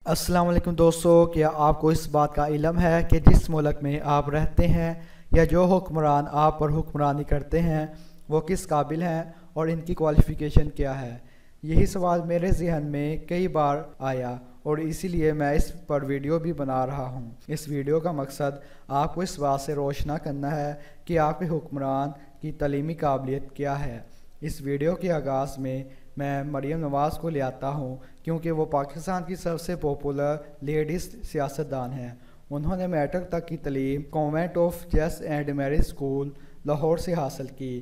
अस्सलाम वालेकुम दोस्तों, क्या आपको इस बात का इल्म है कि जिस मुल्क में आप रहते हैं या जो हुक्मरान आप पर हुक्मरानी करते हैं वो किस काबिल हैं और इनकी क्वालिफ़िकेशन क्या है। यही सवाल मेरे ज़हन में कई बार आया और इसीलिए मैं इस पर वीडियो भी बना रहा हूँ। इस वीडियो का मकसद आपको इस बात से रोशना करना है कि आपके हुक्मरान की तलीमी काबिलियत क्या है। इस वीडियो के आगाज़ में मैं मरीम नवाज़ को ले आता हूँ क्योंकि वो पाकिस्तान की सबसे पॉपुलर लेडीज़ सियासतदान हैं। उन्होंने मैट्रिक तक की तलीम convent of Jesus and Mary school Lahore से हासिल की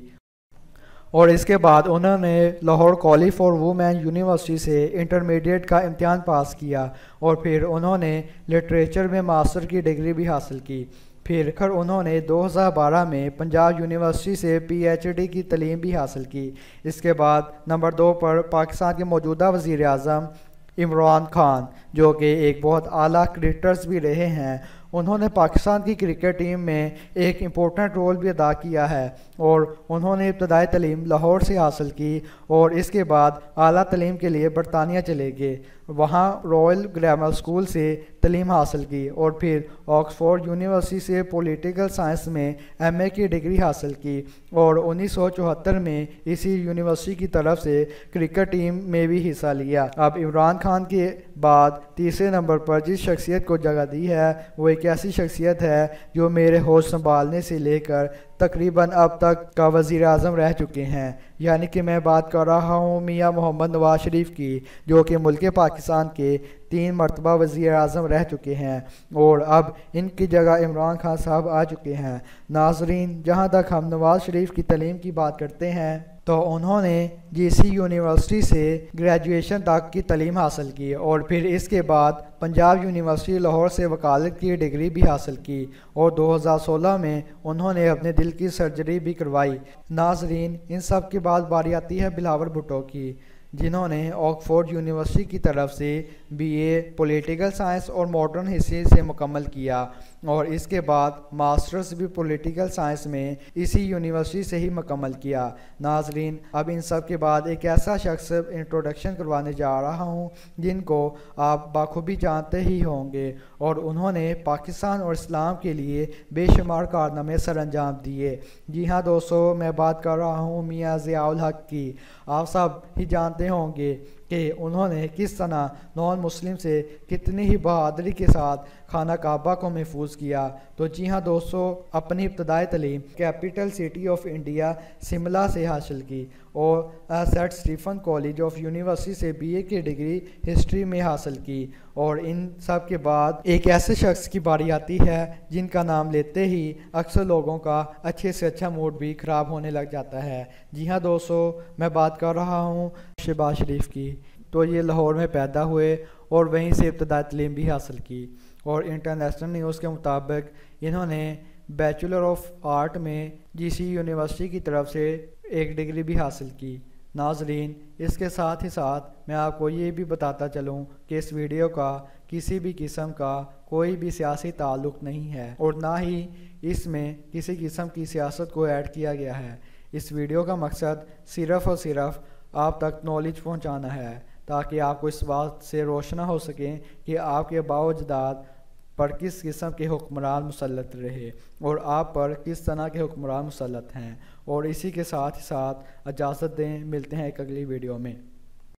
और इसके बाद उन्होंने Lahore college for women university से इंटरमीडिएट का इम्तिहान पास किया और फिर उन्होंने लिटरेचर में मास्टर की डिग्री भी हासिल की। फिर उन्होंने 2012 में पंजाब यूनिवर्सिटी से पीएचडी की तलीम भी हासिल की। इसके बाद नंबर 2 पर पाकिस्तान के मौजूदा वज़ीर आज़म इमरान खान, जो कि एक बहुत आला क्रिकेटर्स भी रहे हैं, उन्होंने पाकिस्तान की क्रिकेट टीम में एक इम्पोर्टेंट रोल भी अदा किया है और उन्होंने इब्तदाई तलीम लाहौर से हासिल की और इसके बाद आला तलीम के लिए बरतानिया चले गए। वहाँ रॉयल ग्रामर स्कूल से तलीम हासिल की और फिर ऑक्सफोर्ड यूनिवर्सिटी से पॉलिटिकल साइंस में एमए की डिग्री हासिल की और 1974 में इसी यूनिवर्सिटी की तरफ से क्रिकेट टीम में भी हिस्सा लिया। अब इमरान खान के बाद तीसरे नंबर पर जिस शख्सियत को जगह दी है वो एक ऐसी शख्सियत है जो मेरे होश संभालने से लेकर तकरीबन अब तक का वज़ीर आज़म रह चुके हैं, यानी कि मैं बात कर रहा हूँ मियाँ मोहम्मद नवाज शरीफ की, जो कि मुल्क पाकिस्तान के 3 मरतबा वज़ीर आज़म रह चुके हैं और अब इनकी जगह इमरान खान साहब आ चुके हैं। नाजरीन, जहाँ तक हम नवाज शरीफ की तलीम की बात करते हैं तो उन्होंने जीसी यूनिवर्सिटी से ग्रेजुएशन तक की तलीम हासिल की और फिर इसके बाद पंजाब यूनिवर्सिटी लाहौर से वकालत की डिग्री भी हासिल की और 2016 में उन्होंने अपने दिल की सर्जरी भी करवाई। नाजरीन, इन सब के बाद बारी आती है बिलावल भुट्टो की, जिन्होंने ऑक्सफोर्ड यूनिवर्सिटी की तरफ से बीए पॉलिटिकल साइंस और मॉडर्न हिस्ट्री से मुकम्मल किया और इसके बाद मास्टर्स भी पॉलिटिकल साइंस में इसी यूनिवर्सिटी से ही मुकम्मल किया। नाजरीन, अब इन सब के बाद एक ऐसा शख्स इंट्रोडक्शन करवाने जा रहा हूँ जिनको आप बाखूबी जानते ही होंगे और उन्होंने पाकिस्तान और इस्लाम के लिए बेशुमार कारनामे सर अंजाम दिए। जी हाँ दोस्तों, मैं बात कर रहा हूँ मियाँ ज़ियाउल हक की। आप सब ही जानते होंगे कि उन्होंने किस तरह नॉन मुस्लिम से कितनी ही बहादुरी के साथ खाना काबा को महफूज किया। तो जी हाँ दोस्तों, अपनी इब्तदाई तलीम capital city of India Shimla से हासिल की और Saint Stephen college of university से बीए की डिग्री हिस्ट्री में हासिल की और इन सब के बाद एक ऐसे शख्स की बारी आती है जिनका नाम लेते ही अक्सर लोगों का अच्छे से अच्छा मूड भी ख़राब होने लग जाता है। जी हाँ दोस्तों, मैं बात कर रहा हूँ शहबाज शरीफ की। तो ये लाहौर में पैदा हुए और वहीं से इब्तदाई तलीम भी हासिल की और इंटरनेशनल न्यूज़ के मुताबिक इन्होंने बैचलर ऑफ आर्ट में जीसी यूनिवर्सिटी की तरफ से एक डिग्री भी हासिल की। नाजरीन, इसके साथ ही साथ मैं आपको ये भी बताता चलूँ कि इस वीडियो का किसी भी किस्म का कोई भी सियासी ताल्लुक़ नहीं है और ना ही इसमें किसी किस्म की सियासत को ऐड किया गया है। इस वीडियो का मकसद सिर्फ़ और सिर्फ आप तक नॉलेज पहुँचाना है ताकि आपको इस बात से रोशना हो सके कि आपके बाओजदाद पर किस किस्म के हुक्मरान मुसल्लत रहे और आप पर किस तरह के हुक्मरान मुसल्लत हैं। और इसी के साथ ही साथ इजाज़त दें, मिलते हैं एक अगली वीडियो में।